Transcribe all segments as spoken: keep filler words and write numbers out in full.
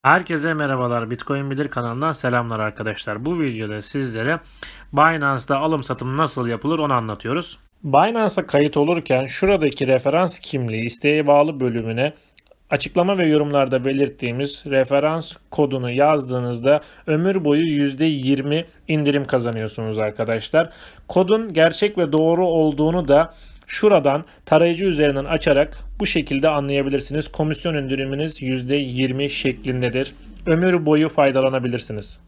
Herkese merhabalar. Bitcoin Bilir kanalından selamlar arkadaşlar. Bu videoda sizlere Binance'da alım satım nasıl yapılır onu anlatıyoruz. Binance'a kayıt olurken şuradaki referans kimliği isteğe bağlı bölümüne açıklama ve yorumlarda belirttiğimiz referans kodunu yazdığınızda ömür boyu yüzde yirmi indirim kazanıyorsunuz arkadaşlar. Kodun gerçek ve doğru olduğunu da şuradan tarayıcı üzerinden açarak bu şekilde anlayabilirsiniz. Komisyon indiriminiz yüzde yirmi şeklindedir. Ömür boyu faydalanabilirsiniz.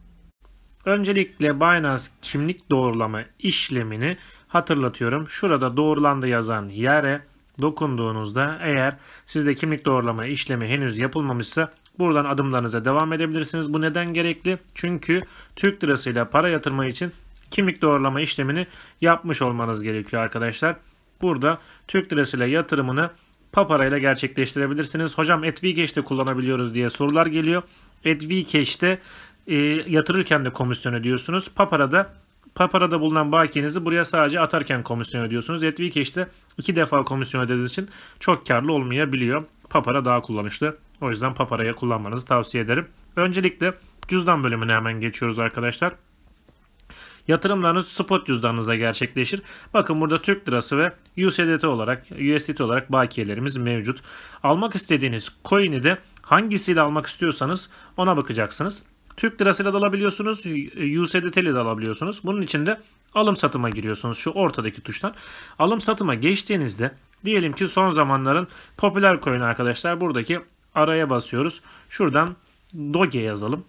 Öncelikle Binance kimlik doğrulama işlemini hatırlatıyorum. Şurada doğrulandı yazan yere dokunduğunuzda eğer sizde kimlik doğrulama işlemi henüz yapılmamışsa buradan adımlarınıza devam edebilirsiniz. Bu neden gerekli? Çünkü Türk lirasıyla para yatırma için kimlik doğrulama işlemini yapmış olmanız gerekiyor arkadaşlar. Burada Türk lirasıyla yatırımını Papara ile gerçekleştirebilirsiniz. Hocam Etvycash'te kullanabiliyoruz diye sorular geliyor. Etvycash'te e, yatırırken de komisyon ödüyorsunuz. Papara'da Papara'da bulunan bakiyenizi buraya sadece atarken komisyon ödüyorsunuz. Etvycash'te iki defa komisyon ödediğiniz için çok karlı olmayabiliyor. Papara daha kullanışlı. O yüzden Papara'ya kullanmanızı tavsiye ederim. Öncelikle cüzdan bölümüne hemen geçiyoruz arkadaşlar. Yatırımlarınız spot cüzdanınızda gerçekleşir. Bakın burada Türk lirası ve U S D T olarak, U S D T olarak bakiyelerimiz mevcut. Almak istediğiniz coin'i de hangisiyle almak istiyorsanız ona bakacaksınız. Türk lirasıyla da alabiliyorsunuz, U S D T ile de alabiliyorsunuz. Bunun için de alım satıma giriyorsunuz şu ortadaki tuştan. Alım satıma geçtiğinizde diyelim ki son zamanların popüler coin arkadaşlar, buradaki araya basıyoruz. Şuradan Doge yazalım.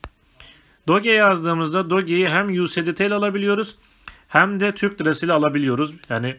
Doge yazdığımızda Doge'yi hem U S D T ile alabiliyoruz hem de Türk lirası ile alabiliyoruz. Yani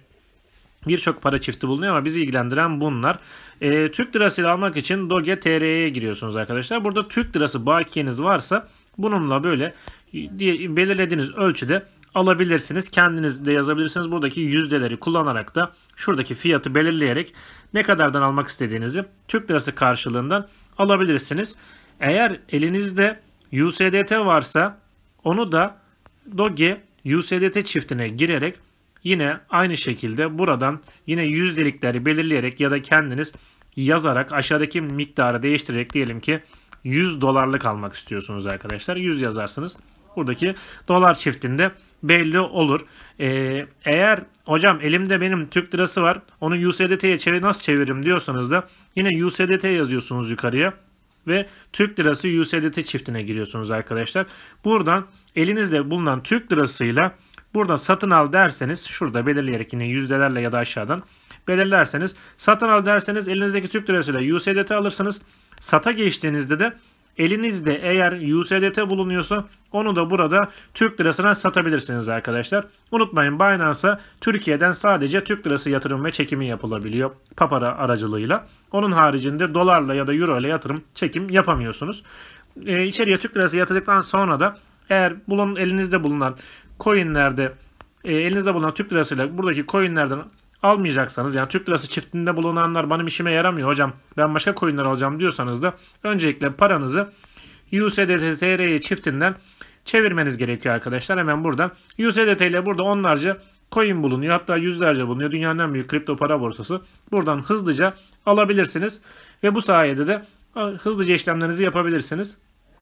birçok para çifti bulunuyor ama bizi ilgilendiren bunlar. E, Türk lirası ile almak için Doge T R'ye giriyorsunuz arkadaşlar. Burada Türk lirası bakiyeniz varsa bununla böyle belirlediğiniz ölçüde alabilirsiniz. Kendiniz de yazabilirsiniz. Buradaki yüzdeleri kullanarak da şuradaki fiyatı belirleyerek ne kadardan almak istediğinizi Türk lirası karşılığından alabilirsiniz. Eğer elinizde U S D T varsa onu da Doge U S D T çiftine girerek yine aynı şekilde buradan yine yüzdelikleri belirleyerek ya da kendiniz yazarak aşağıdaki miktarı değiştirerek diyelim ki yüz dolarlık almak istiyorsunuz arkadaşlar. yüz yazarsınız. Buradaki dolar çiftinde belli olur. Ee, eğer hocam elimde benim Türk lirası var, onu U S D T'ye çevir, nasıl çeviririm diyorsanız da yine U S D T yazıyorsunuz yukarıya. Ve Türk lirası U S D T çiftine giriyorsunuz arkadaşlar. Buradan elinizde bulunan Türk lirasıyla burada satın al derseniz şurada belirleyerek yine yüzdelerle ya da aşağıdan belirlerseniz satın al derseniz elinizdeki Türk lirasıyla U S D T alırsınız. Sata geçtiğinizde de elinizde eğer U S D T bulunuyorsa onu da burada Türk lirasına satabilirsiniz arkadaşlar. Unutmayın, Binance'a Türkiye'den sadece Türk lirası yatırım ve çekimi yapılabiliyor Papara aracılığıyla. Onun haricinde dolarla ya da euro ile yatırım çekim yapamıyorsunuz. Ee, içeriye Türk lirası yatırdıktan sonra da eğer bulun, elinizde bulunan coinlerde e, elinizde bulunan Türk lirasıyla buradaki coinlerden almayacaksanız, yani Türk lirası çiftinde bulunanlar benim işime yaramıyor hocam, ben başka coinler alacağım diyorsanız da öncelikle paranızı U S D T T R çiftinden çevirmeniz gerekiyor arkadaşlar. Hemen buradan U S D T ile burada onlarca coin bulunuyor, hatta yüzlerce bulunuyor. Dünyanın en büyük kripto para borsası. Buradan hızlıca alabilirsiniz ve bu sayede de hızlıca işlemlerinizi yapabilirsiniz.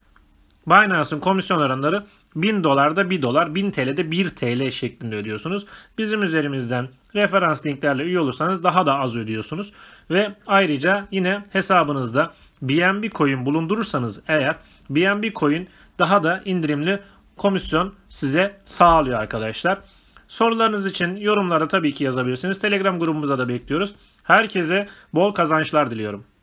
Binance'ın komisyon oranları bin dolarda bir dolar, bin T L'de bir T L şeklinde ödüyorsunuz. Bizim üzerimizden referans linklerle üye olursanız daha da az ödüyorsunuz. Ve ayrıca yine hesabınızda B N B coin bulundurursanız eğer B N B coin daha da indirimli komisyon size sağlıyor arkadaşlar. Sorularınız için yorumlara tabii ki yazabilirsiniz. Telegram grubumuza da bekliyoruz. Herkese bol kazançlar diliyorum.